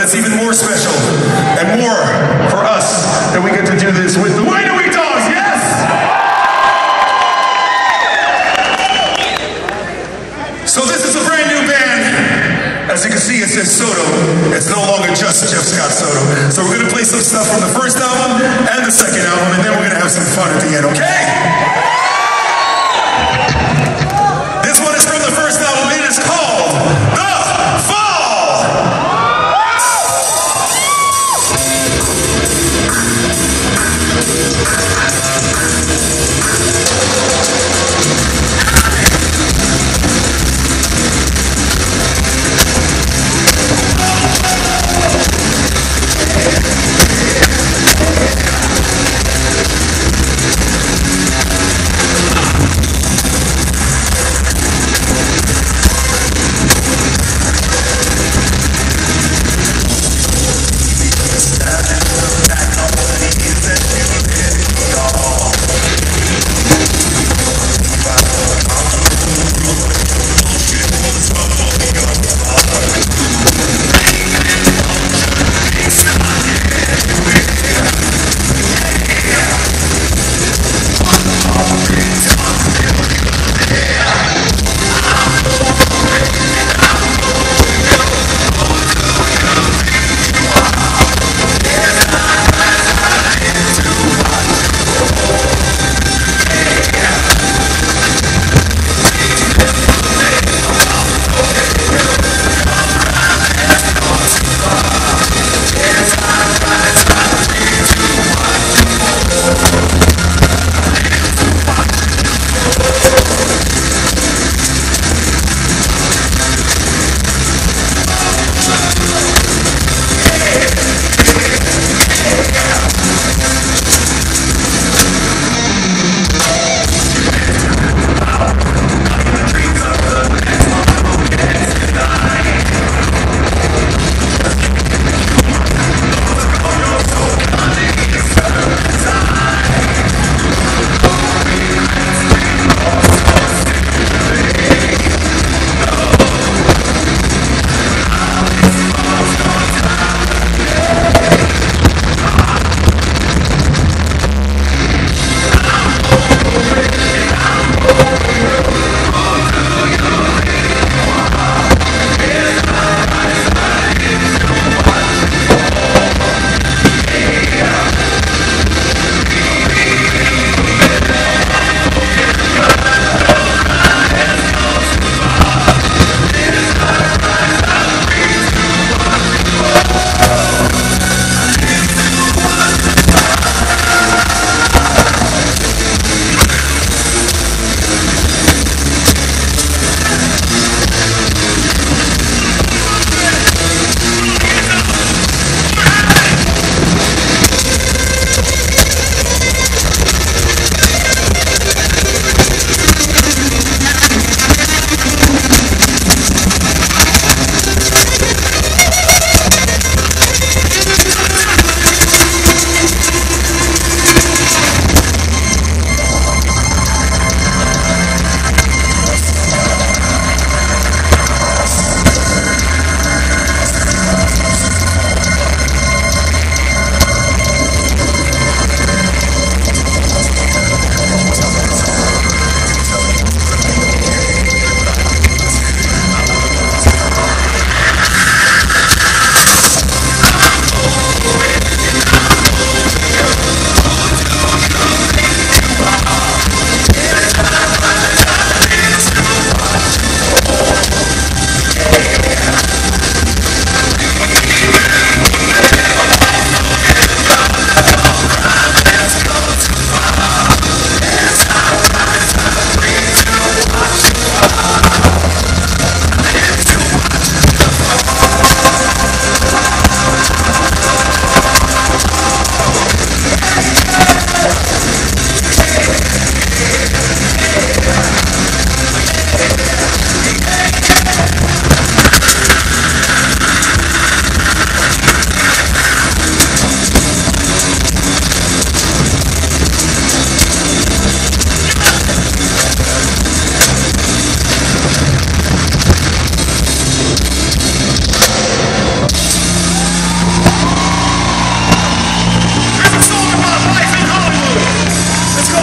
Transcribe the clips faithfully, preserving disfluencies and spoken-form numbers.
it's even more special and more for us that we get to do this with the Winery Dogs, yes? So this is a brand new band. As you can see, it says Soto. It's no longer just Jeff Scott Soto. So we're gonna play some stuff from the first album and the second album, and then we're gonna have some fun at the end, okay? This one is from the first album. It is called The Fall.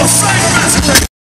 Cypher.